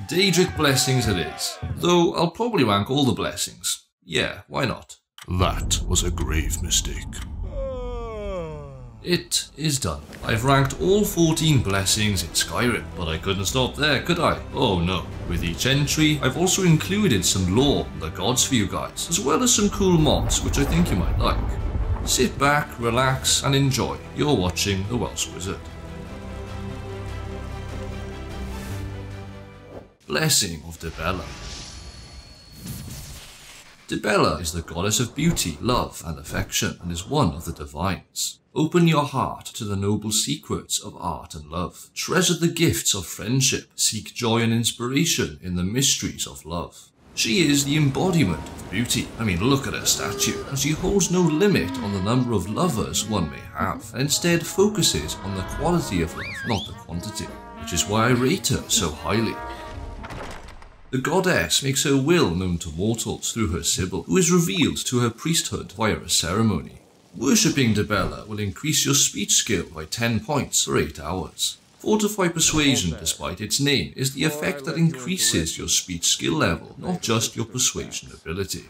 Daedric blessings it is, though I'll probably rank all the blessings. Yeah, why not? That was a grave mistake. It is done. I've ranked all 14 blessings in Skyrim, but I couldn't stop there, could I? Oh no. With each entry, I've also included some lore on the gods for you guys, as well as some cool mods which I think you might like. Sit back, relax, and enjoy. You're watching The Welsh Wizard. Blessing of Dibella. Dibella is the goddess of beauty, love, and affection, and is one of the divines. Open your heart to the noble secrets of art and love. Treasure the gifts of friendship. Seek joy and inspiration in the mysteries of love. She is the embodiment of beauty. I mean, look at her statue, and she holds no limit on the number of lovers one may have, and instead focuses on the quality of love, not the quantity, which is why I rate her so highly. The goddess makes her will known to mortals through her Sibyl, who is revealed to her priesthood via a ceremony. Worshipping Dibella will increase your speech skill by 10 points for 8 hours. Fortify Persuasion, despite its name, is the effect that increases your speech skill level, not just your persuasion ability.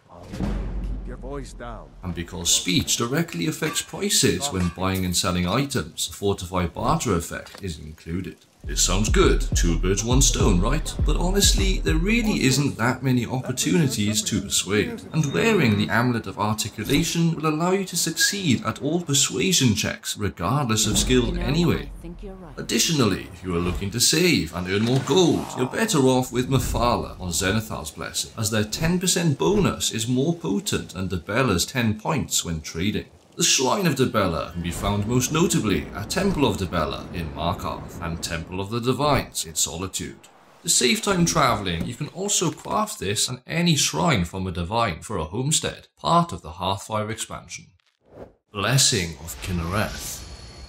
And because speech directly affects prices when buying and selling items, the Fortify Barter effect is included. This sounds good, 2 birds 1 stone, right? But honestly, there really isn't that many opportunities to persuade, and wearing the Amulet of Articulation will allow you to succeed at all persuasion checks, regardless of skill anyway. Additionally, if you are looking to save and earn more gold, you're better off with Mephala on Zenithar's Blessing, as their 10% bonus is more potent than Dibella's 10 points when trading. The Shrine of Dibella can be found most notably at Temple of Dibella in Markarth and Temple of the Divines in Solitude. To save time travelling, you can also craft this and any shrine from a divine for a homestead, part of the Hearthfire expansion. Blessing of Kynareth.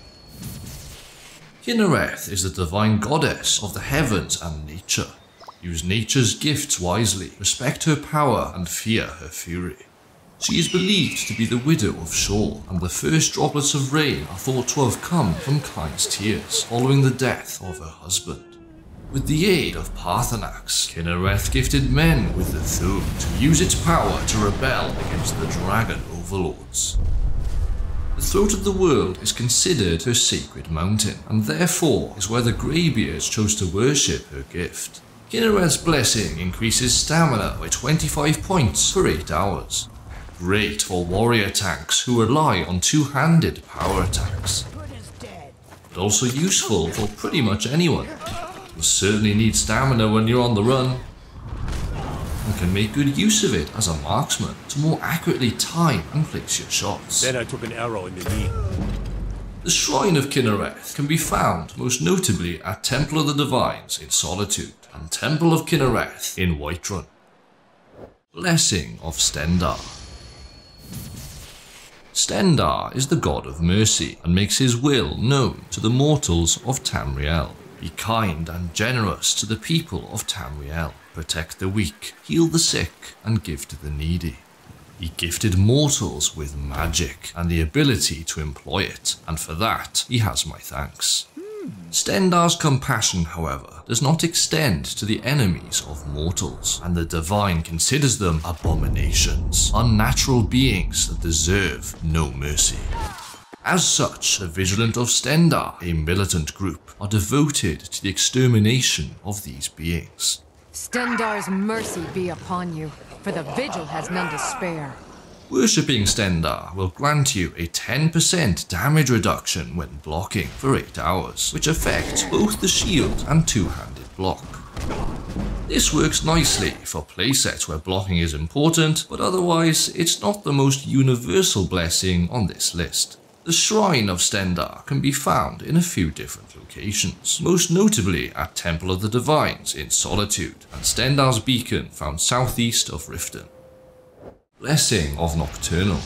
Kynareth is the divine goddess of the heavens and nature. Use nature's gifts wisely, respect her power and fear her fury. She is believed to be the widow of Shor, and the first droplets of rain are thought to have come from Kain's tears following the death of her husband. With the aid of Paarthurnax, Kynareth gifted men with the Thune to use its power to rebel against the dragon overlords. The Throat of the World is considered her sacred mountain, and therefore is where the Greybeards chose to worship her gift. Kynareth's blessing increases stamina by 25 points for 8 hours. Great for warrior tanks who rely on two-handed power attacks, but also useful for pretty much anyone. You'll certainly need stamina when you're on the run, and can make good use of it as a marksman to more accurately time and place your shots. Then I took an arrow in the knee. The Shrine of Kynareth can be found most notably at Temple of the Divines in Solitude and Temple of Kynareth in Whiterun. Blessing of Stendarr. Stendarr is the god of mercy and makes his will known to the mortals of Tamriel. Be kind and generous to the people of Tamriel. Protect the weak, heal the sick, and give to the needy. He gifted mortals with magic and the ability to employ it, and for that he has my thanks. Stendarr's compassion, however, does not extend to the enemies of mortals, and the divine considers them abominations, unnatural beings that deserve no mercy. As such, the Vigilant of Stendarr, a militant group, are devoted to the extermination of these beings. Stendarr's mercy be upon you, for the Vigil has none to spare. Worshipping Stendarr will grant you a 10% damage reduction when blocking for 8 hours, which affects both the shield and two-handed block. This works nicely for playsets where blocking is important, but otherwise it's not the most universal blessing on this list. The Shrine of Stendarr can be found in a few different locations, most notably at Temple of the Divines in Solitude and Stendarr's Beacon found southeast of Riften. Blessing of Nocturnal.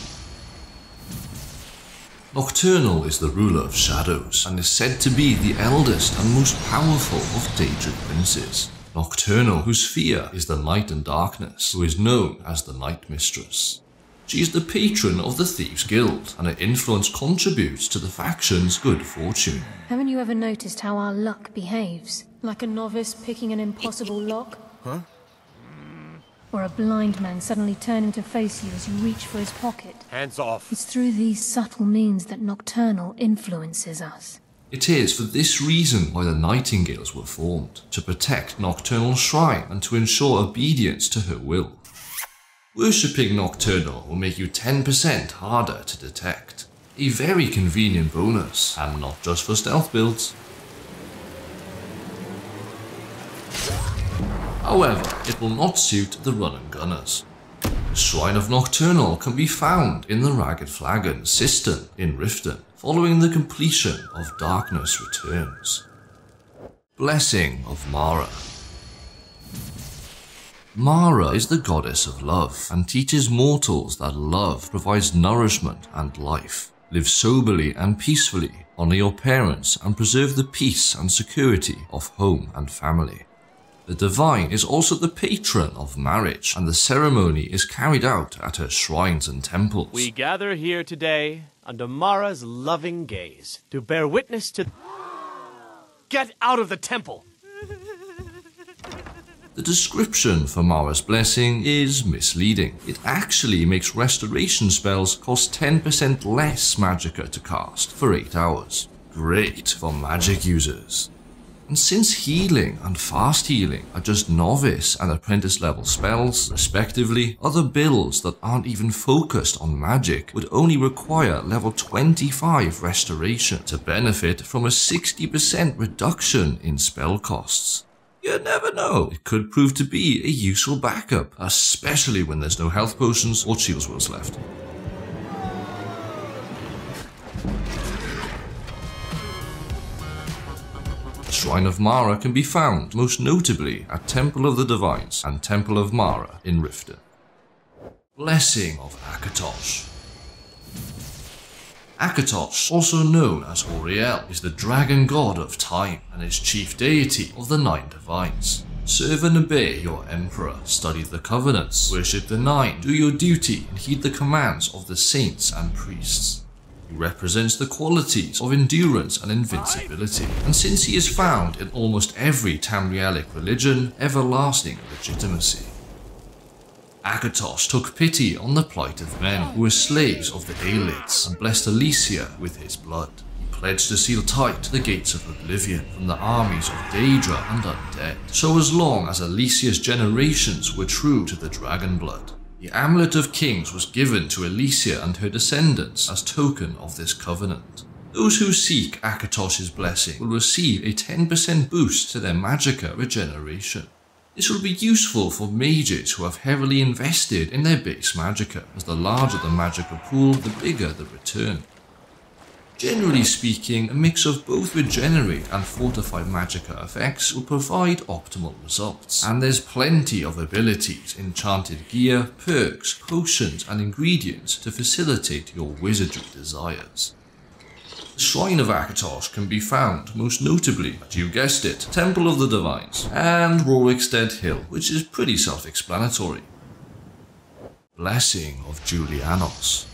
Nocturnal is the ruler of shadows and is said to be the eldest and most powerful of Daedric princes. Nocturnal, whose fear is the night and darkness, who is known as the Night Mistress. She is the patron of the Thieves' Guild, and her influence contributes to the faction's good fortune. Haven't you ever noticed how our luck behaves? Like a novice picking an impossible lock? Or a blind man suddenly turning to face you as you reach for his pocket. Hands off. It's through these subtle means that Nocturnal influences us. It is for this reason why the Nightingales were formed, to protect Nocturnal's shrine and to ensure obedience to her will. Worshipping Nocturnal will make you 10% harder to detect. A very convenient bonus, and not just for stealth builds. However, it will not suit the run and gunners. The Shrine of Nocturnal can be found in the Ragged Flagon cistern in Riften, following the completion of Darkness Returns. Blessing of Mara. Mara is the goddess of love and teaches mortals that love provides nourishment and life. Live soberly and peacefully, honor your parents, and preserve the peace and security of home and family. The divine is also the patron of marriage, and the ceremony is carried out at her shrines and temples. We gather here today under Mara's loving gaze to bear witness to... Get out of the temple! The description for Mara's blessing is misleading. It actually makes restoration spells cost 10% less magicka to cast for 8 hours. Great for magic users. And since healing and fast healing are just novice and apprentice level spells, respectively, other builds that aren't even focused on magic would only require level 25 restoration to benefit from a 60% reduction in spell costs. You never know, it could prove to be a useful backup, especially when there's no health potions or shield swirls left. The Shrine of Mara can be found most notably at Temple of the Divines and Temple of Mara in Riften. Blessing of Akatosh. Akatosh, also known as Auriel, is the dragon god of time and is chief deity of the 9 divines. Serve and obey your emperor, study the covenants, worship the 9, do your duty, and heed the commands of the saints and priests. He represents the qualities of endurance and invincibility, and since he is found in almost every Tamrielic religion, everlasting legitimacy. Akatosh took pity on the plight of men who were slaves of the Aelids and blessed Elysia with his blood. He pledged to seal tight the gates of oblivion from the armies of Daedra and undead, so as long as Elysia's generations were true to the dragon blood. The Amulet of Kings was given to Elysia and her descendants as token of this covenant. Those who seek Akatosh's blessing will receive a 10% boost to their magicka regeneration. This will be useful for mages who have heavily invested in their base magicka, as the larger the magicka pool, the bigger the return. Generally speaking, a mix of both regenerate and fortify magicka effects will provide optimal results, and there's plenty of abilities, enchanted gear, perks, potions and ingredients to facilitate your wizardry desires. The Shrine of Akatosh can be found most notably at, you guessed it, Temple of the Divines and Rorikstead Hill, which is pretty self-explanatory. Blessing of Julianos.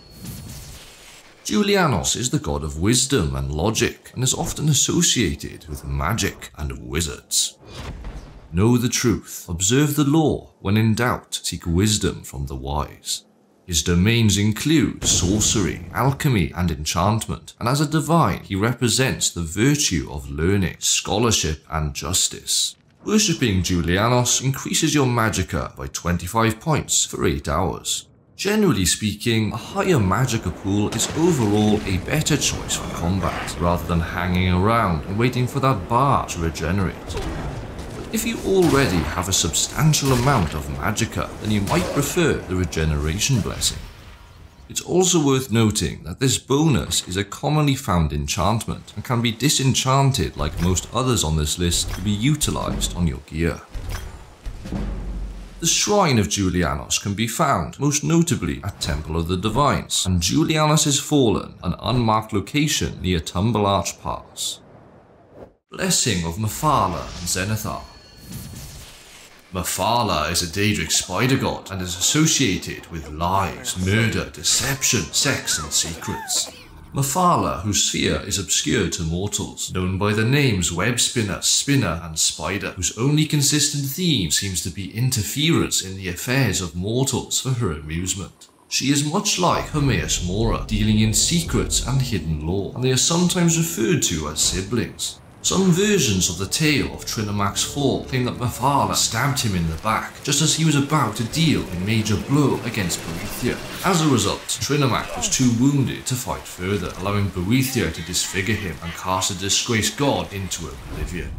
Julianos is the god of wisdom and logic and is often associated with magic and wizards. Know the truth, observe the law, when in doubt seek wisdom from the wise. His domains include sorcery, alchemy and enchantment, and as a divine he represents the virtue of learning, scholarship and justice. Worshipping Julianos increases your magicka by 25 points for 8 hours. Generally speaking, a higher magicka pool is overall a better choice for combat, rather than hanging around and waiting for that bar to regenerate. If you already have a substantial amount of magicka, then you might prefer the regeneration blessing. It's also worth noting that this bonus is a commonly found enchantment and can be disenchanted like most others on this list to be utilized on your gear. The Shrine of Julianos can be found most notably at Temple of the Divines and Julianos is Fallen, an unmarked location near Tumble Arch Pass. Blessing of Mephala and Zenithar. Mephala is a Daedric spider god and is associated with lies, murder, deception, sex and secrets. Mephala, whose sphere is obscure to mortals, known by the names Web Spinner, Spinner, and Spider, whose only consistent theme seems to be interference in the affairs of mortals for her amusement. She is much like Hermaeus Mora, dealing in secrets and hidden lore, and they are sometimes referred to as siblings. Some versions of the tale of Trinamach's fall claim that Mephala stabbed him in the back just as he was about to deal a major blow against Boethia. As a result, Trinamach was too wounded to fight further, allowing Boethia to disfigure him and cast a disgraced god into oblivion.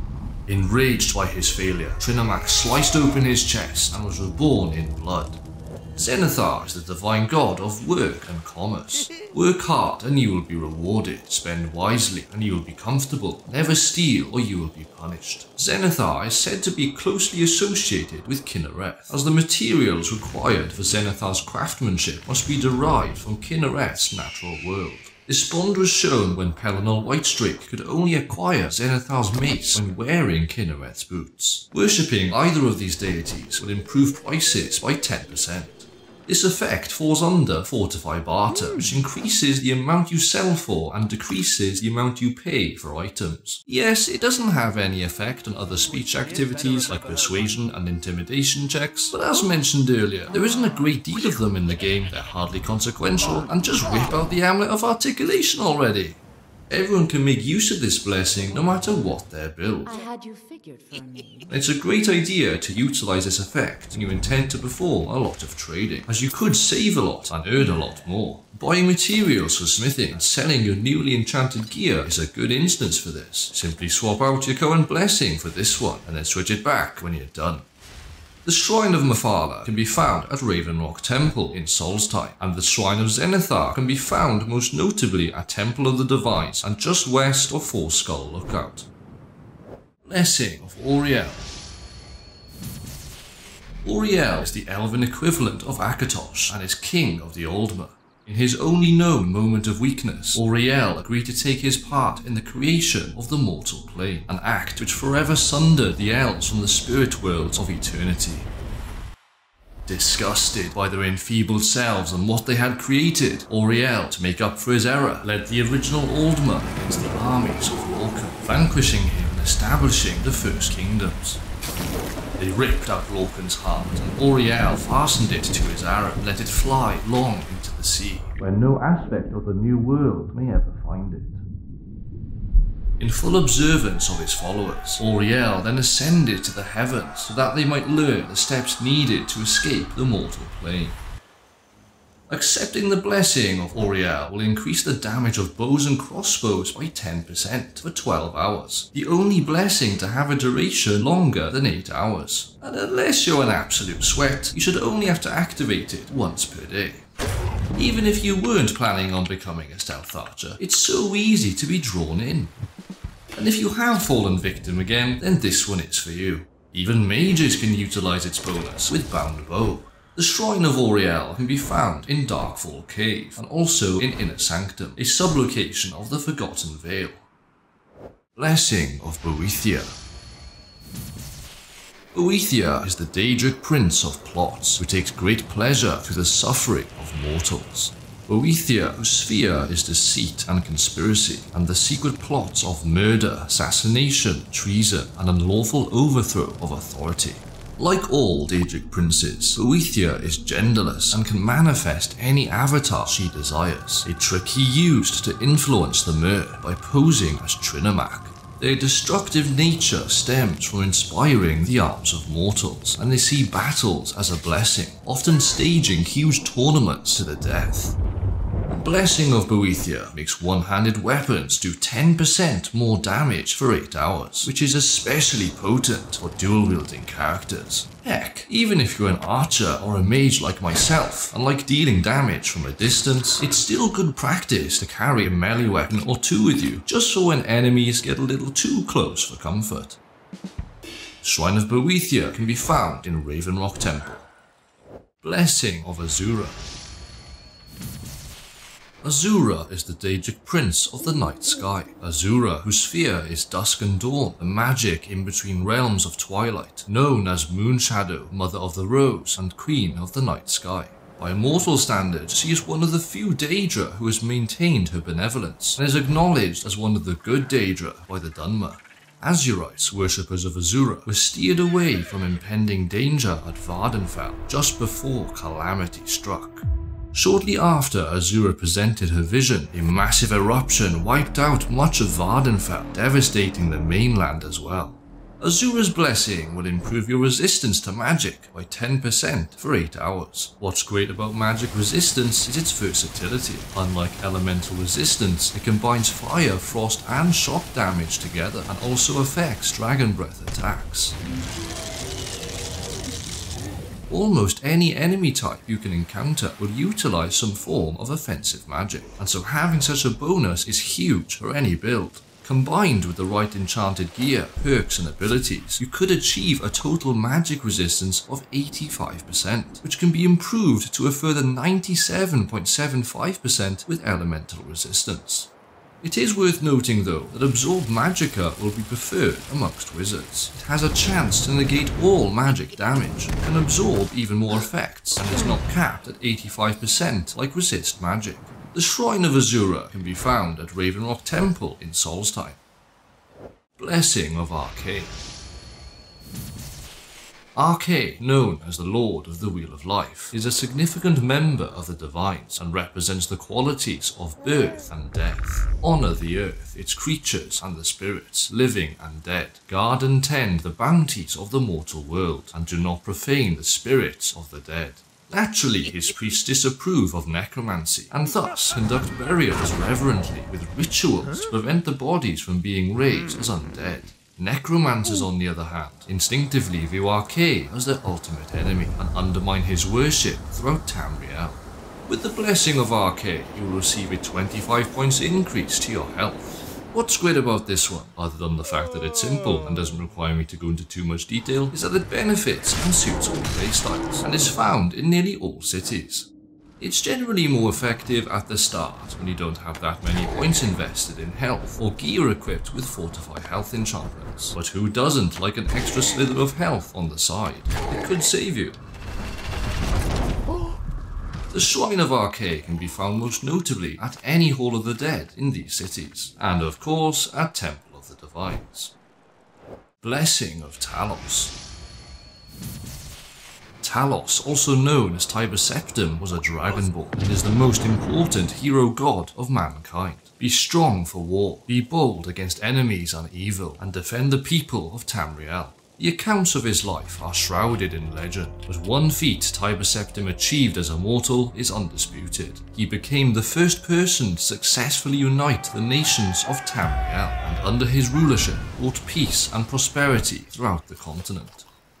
Enraged by his failure, Trinamach sliced open his chest and was reborn in blood. Zenithar is the divine god of work and commerce. Work hard and you will be rewarded. Spend wisely and you will be comfortable. Never steal or you will be punished. Zenithar is said to be closely associated with Kinnereth, as the materials required for Zenithar's craftsmanship must be derived from Kinnereth's natural world. This bond was shown when Pelinal Whitestrake could only acquire Zenithar's mace when wearing Kinnereth's boots. Worshipping either of these deities will improve prices by 10%. This effect falls under Fortify Barter, which increases the amount you sell for and decreases the amount you pay for items. Yes, it doesn't have any effect on other speech activities like persuasion and intimidation checks, but as mentioned earlier, there isn't a great deal of them in the game, they're hardly consequential, and just whip out the Amulet of Articulation already. Everyone can make use of this blessing no matter what their build. I had you figured for me. It's a great idea to utilize this effect when you intend to perform a lot of trading, as you could save a lot and earn a lot more. Buying materials for smithing and selling your newly enchanted gear is a good instance for this. Simply swap out your current blessing for this one and then switch it back when you're done. The Shrine of Mephala can be found at Ravenrock Temple in Solstheim, and the Shrine of Zenithar can be found most notably at Temple of the Divines and just west of Four Skull Lookout. Blessing of Auriel. Auriel is the elven equivalent of Akatosh and is king of the Aldmer. In his only known moment of weakness, Auriel agreed to take his part in the creation of the mortal plane, an act which forever sundered the elves from the spirit worlds of eternity. Disgusted by their enfeebled selves and what they had created, Auriel, to make up for his error, led the original Aldmer against the armies of Lorcan, vanquishing him and establishing the First Kingdoms. They ripped out Lorcan's heart, and Auriel fastened it to his arrow and let it fly long into the sea, where no aspect of the new world may ever find it. In full observance of his followers, Auriel then ascended to the heavens so that they might learn the steps needed to escape the mortal plane. Accepting the blessing of Auriel will increase the damage of bows and crossbows by 10% for 12 hours, the only blessing to have a duration longer than 8 hours. And unless you're an absolute sweat, you should only have to activate it once per day. Even if you weren't planning on becoming a stealth archer, it's so easy to be drawn in. And if you have fallen victim again, then this one is for you. Even mages can utilize its bonus with Bound Bow. The Shrine of Auriel can be found in Darkfall Cave, and also in Inner Sanctum, a sublocation of the Forgotten Vale. Blessing of Boethia. Boethia is the Daedric prince of plots, who takes great pleasure through the suffering of mortals. Boethia, whose sphere is deceit and conspiracy, and the secret plots of murder, assassination, treason, and unlawful overthrow of authority. Like all Daedric princes, Boethia is genderless and can manifest any avatar she desires, a trick he used to influence the Mer by posing as Trinamach. Their destructive nature stems from inspiring the arms of mortals, and they see battles as a blessing, often staging huge tournaments to the death. The Blessing of Boethia makes one-handed weapons do 10% more damage for 8 hours, which is especially potent for dual-wielding characters. Heck, even if you're an archer or a mage like myself, and like dealing damage from a distance, it's still good practice to carry a melee weapon or two with you, just so when enemies get a little too close for comfort. Shrine of Boethia can be found in Ravenrock Temple. Blessing of Azura. Azura is the Daedric prince of the night sky. Azura, whose sphere is dusk and dawn, the magic in between realms of twilight, known as Moonshadow, Mother of the Rose, and Queen of the Night Sky. By mortal standards, she is one of the few Daedra who has maintained her benevolence, and is acknowledged as one of the good Daedra by the Dunmer. Azurites, worshippers of Azura, were steered away from impending danger at Vardenfell just before calamity struck. Shortly after Azura presented her vision, a massive eruption wiped out much of Vardenfell, devastating the mainland as well. Azura's blessing will improve your resistance to magic by 10% for 8 hours. What's great about magic resistance is its versatility. Unlike elemental resistance, it combines fire, frost and shock damage together, and also affects dragon breath attacks. Almost any enemy type you can encounter will utilize some form of offensive magic, and so having such a bonus is huge for any build. Combined with the right enchanted gear, perks and abilities, you could achieve a total magic resistance of 85%, which can be improved to a further 97.75% with elemental resistance. It is worth noting though that Absorb Magicka will be preferred amongst wizards. It has a chance to negate all magic damage, can absorb even more effects, and is not capped at 85% like Resist Magic. The Shrine of Azura can be found at Ravenrock Temple in Solstheim. Blessing of Arcane. Arcane, known as the Lord of the Wheel of Life, is a significant member of the Divines and represents the qualities of birth and death. Honor the earth, its creatures and the spirits, living and dead. Guard and tend the bounties of the mortal world, and do not profane the spirits of the dead. Naturally, his priests disapprove of necromancy, and thus conduct burials reverently with rituals to prevent the bodies from being raised as undead. Necromancers, on the other hand, instinctively view Arcane as their ultimate enemy, and undermine his worship throughout Tamriel. With the blessing of Arcane, you will receive a 25 points increase to your health. What's great about this one, other than the fact that it's simple and doesn't require me to go into too much detail, is that it benefits and suits all playstyles, and is found in nearly all cities. It's generally more effective at the start, when you don't have that many points invested in health, or gear equipped with Fortify health enchantments. But who doesn't like an extra slither of health on the side? It could save you. The Shrine of Arcane can be found most notably at any Hall of the Dead in these cities, and of course at Temple of the Divines. Blessing of Talos. Talos, also known as Tiber Septim, was a dragonborn and is the most important hero god of mankind. Be strong for war, be bold against enemies and evil, and defend the people of Tamriel. The accounts of his life are shrouded in legend, but one feat Tiber Septim achieved as a mortal is undisputed. He became the first person to successfully unite the nations of Tamriel, and under his rulership brought peace and prosperity throughout the continent.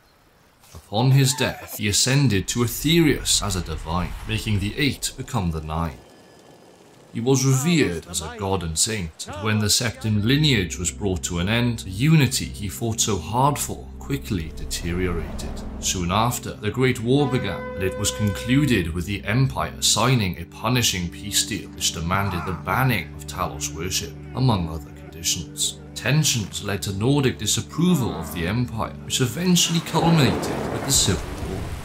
Upon his death, he ascended to Aetherius as a divine, making the 8 become the 9. He was revered as a god and saint, but when the Septim lineage was brought to an end, the unity he fought so hard for quickly deteriorated. Soon after, the Great War began, and it was concluded with the Empire signing a punishing peace deal which demanded the banning of Talos worship, among other conditions. Tensions led to Nordic disapproval of the Empire, which eventually culminated with the Civil War.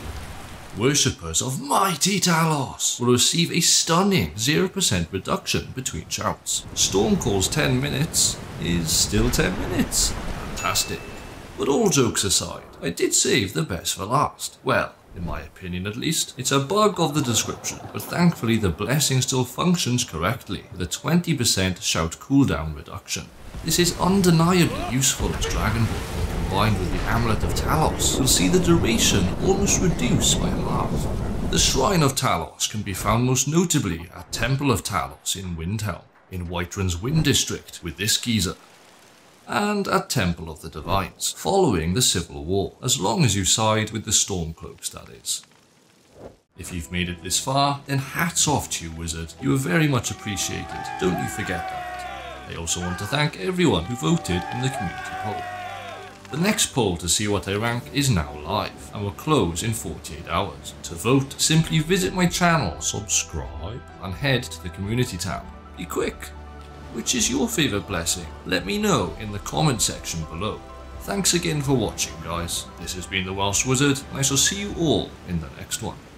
Worshippers of mighty Talos will receive a stunning 0% reduction between shouts. Stormcall's 10 minutes is still 10 minutes. Fantastic. But all jokes aside, I did save the best for last. Well, in my opinion at least. It's a bug of the description, but thankfully the blessing still functions correctly, with a 20% shout cooldown reduction. This is undeniably useful as Dragonborn, and combined with the Amulet of Talos, will see the duration almost reduced by half. The Shrine of Talos can be found most notably at Temple of Talos in Windhelm, in Whiterun's Wind District with this geezer, and at Temple of the Divines, following the Civil War, as long as you side with the Stormcloaks, that is. If you've made it this far, then hats off to you, Wizard. You are very much appreciated, don't you forget that. I also want to thank everyone who voted in the community poll. The next poll to see what I rank is now live, and will close in 48 hours. To vote, simply visit my channel, subscribe, and head to the community tab. Be quick! Which is your favourite blessing? Let me know in the comment section below. Thanks again for watching, guys. This has been the Welsh Wizard, and I shall see you all in the next one.